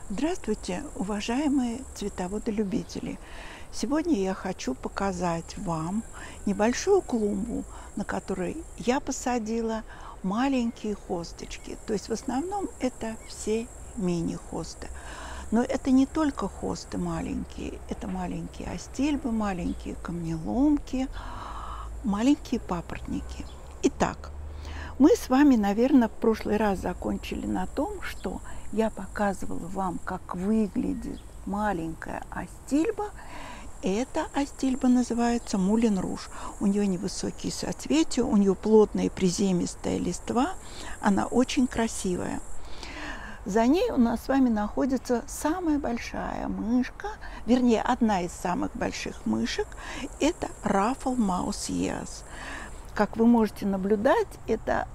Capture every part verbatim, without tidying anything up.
Здравствуйте, уважаемые цветоводолюбители! Сегодня я хочу показать вам небольшую клумбу, на которой я посадила маленькие хосточки. То есть в основном это все мини-хосты. Но это не только хосты маленькие, это маленькие астильбы, маленькие камнеломки, маленькие папоротники. Итак, мы с вами, наверное, в прошлый раз закончили на том, что я показывала вам, как выглядит маленькая астильба. Эта астильба называется Мулен Руж. У нее невысокие соцветия, у нее плотная приземистая листва, она очень красивая. За ней у нас с вами находится самая большая мышка, вернее, одна из самых больших мышек, это Ruffle Mouse Ears. Как вы можете наблюдать, это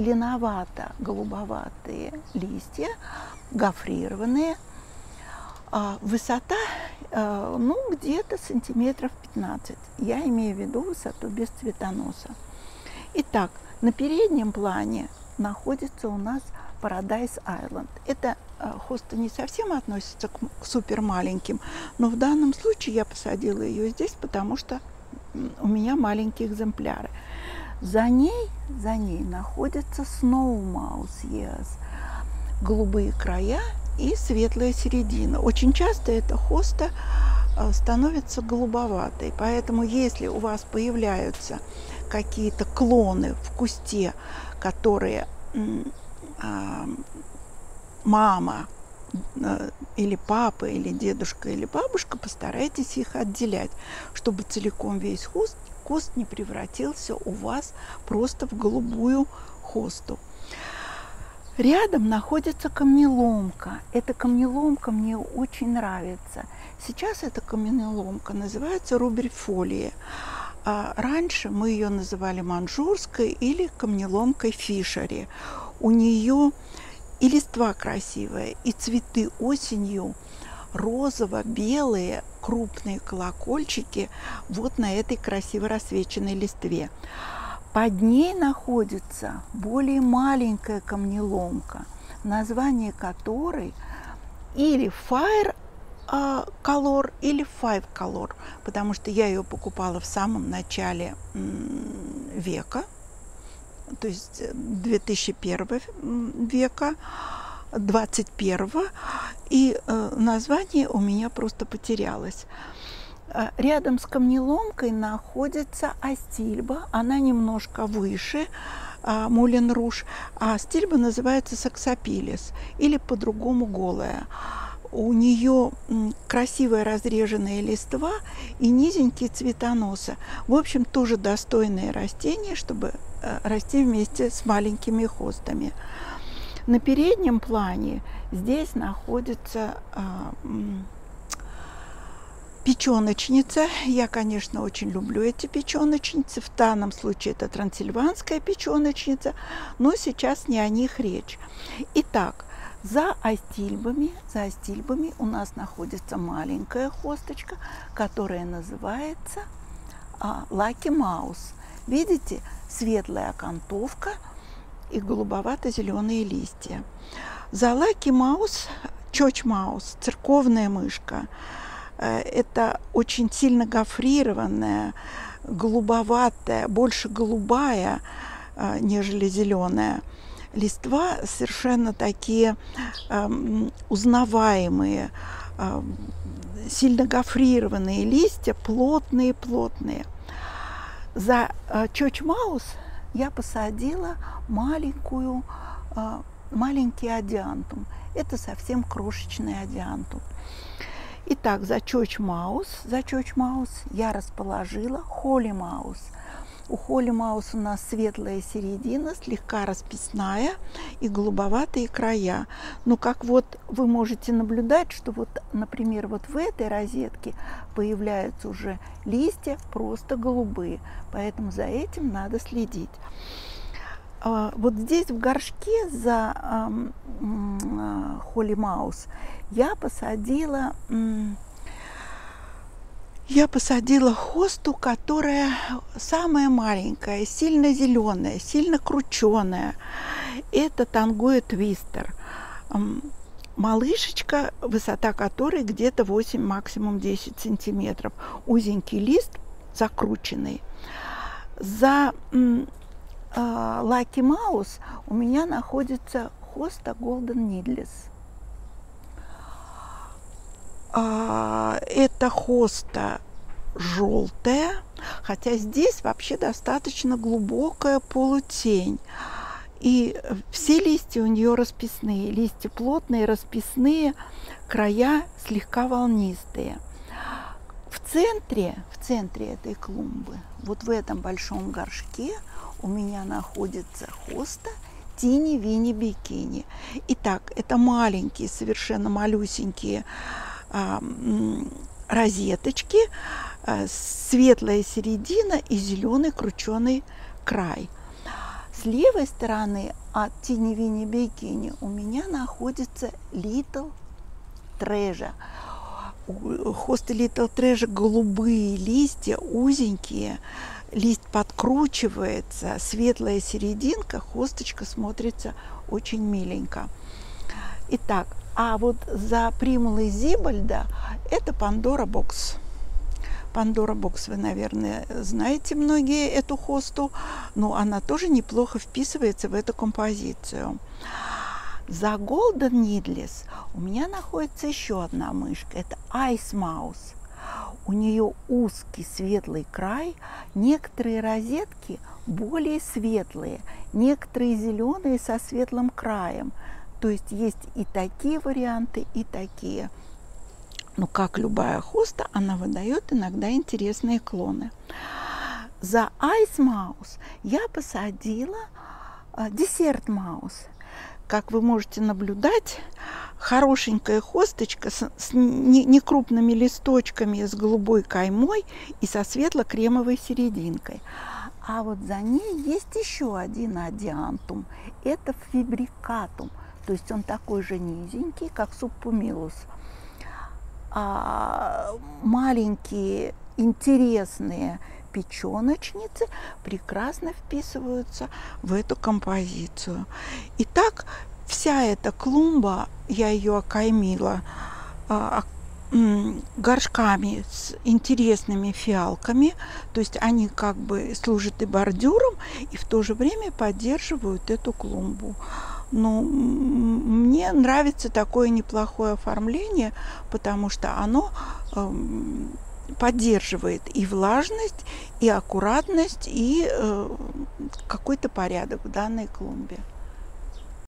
зеленовато-голубоватые листья, гофрированные. А высота, ну, где-то сантиметров пятнадцать. Я имею в виду высоту без цветоноса. Итак, на переднем плане находится у нас Paradise Island. Это хосты не совсем относятся к супер маленьким, но в данном случае я посадила ее здесь, потому что у меня маленькие экземпляры. За ней, за ней находится Snow Mouse Ears, голубые края и светлая середина. Очень часто эта хоста становится голубоватой, поэтому если у вас появляются какие-то клоны в кусте, которые а, мама или папа, или дедушка, или бабушка, постарайтесь их отделять, чтобы целиком весь хост куст не превратился у вас просто в голубую хосту. Рядом находится камнеломка. Эта камнеломка мне очень нравится. Сейчас эта камнеломка называется руберфолия. А раньше мы ее называли манжурской или камнеломкой фишери. У нее и листва красивая, и цветы осенью розово-белые крупные колокольчики вот на этой красиво рассвеченной листве. Под ней находится более маленькая камнеломка, название которой или Fire Color или Five Color, потому что я ее покупала в самом начале века, то есть две тысячи первого века, двадцать первого, и э, название у меня просто потерялось. Рядом с камнеломкой находится астильба, она немножко выше э, Мулен Руж, а астильба называется Саксопилис, или по-другому голая. У нее красивая разреженная листва и низенькие цветоносы. В общем, тоже достойное растение, чтобы э, расти вместе с маленькими хостами. На переднем плане здесь находится э, печеночница. Я, конечно, очень люблю эти печеночницы. В данном случае это трансильванская печеночница, но сейчас не о них речь. Итак, за астильбами, за астильбами у нас находится маленькая хосточка, которая называется э, Lucky Mouse. Видите, светлая окантовка и голубовато-зеленые листья. За Lucky Mouse, Church Mouse, церковная мышка, это очень сильно гофрированная, голубоватая, больше голубая, нежели зеленая листва, совершенно такие узнаваемые, сильно гофрированные листья, плотные-плотные. За Church Mouse я посадила маленькую, маленький адиантум. Это совсем крошечный адиантум. Итак, за Church Mouse, за Church Mouse я расположила Holy Mouse. У Holy Mouse у нас светлая середина, слегка расписная и голубоватые края. Но как вот вы можете наблюдать, что вот, например, вот в этой розетке появляются уже листья просто голубые, поэтому за этим надо следить. Вот здесь в горшке за Holy Mouse я посадила я посадила хосту, которая самая маленькая, сильно зеленая, сильно крученая. Это Тангоя Твистер. малышечка, высота которой где-то восемь, максимум десять сантиметров. Узенький лист, закрученный. За э, Lucky Mouse у меня находится хоста Golden Needles. А, это хоста желтая, хотя здесь вообще достаточно глубокая полутень. И все листья у нее расписные. Листья плотные, расписные, края слегка волнистые. В центре, в центре этой клумбы, вот в этом большом горшке, у меня находится хоста Тини Вини Бикини. Итак, это маленькие, совершенно малюсенькие а, розеточки, а, светлая середина и зеленый крученый край. С левой стороны от Тини Вини Бикини у меня находится Little Treasure. У хоста Little Treasure голубые листья, узенькие, лист подкручивается, светлая серединка, хосточка смотрится очень миленько. Итак, а вот за примулой Зибальда это Пандора Бокс. Пандора Бокс, вы, наверное, знаете многие эту хосту, но она тоже неплохо вписывается в эту композицию. За Golden Needles у меня находится еще одна мышка, это Ice Mouse. У нее узкий светлый край, некоторые розетки более светлые, некоторые зеленые со светлым краем. То есть есть и такие варианты, и такие. Но как любая хоста, она выдает иногда интересные клоны. За Ice Mouse я посадила Dessert Mouse. Как вы можете наблюдать, хорошенькая хосточка с, с некрупными листочками, с голубой каймой и со светло-кремовой серединкой. А вот за ней есть еще один адиантум. Это фибрикатум. То есть он такой же низенький, как субпумилус. А маленькие интересные печеночницы прекрасно вписываются в эту композицию. Итак, вся эта клумба, я ее окаймила а, горшками с интересными фиалками, то есть они как бы служат и бордюром, и в то же время поддерживают эту клумбу. Но мне нравится такое неплохое оформление, потому что оно э, поддерживает и влажность, и аккуратность, и э, какой-то порядок в данной клумбе.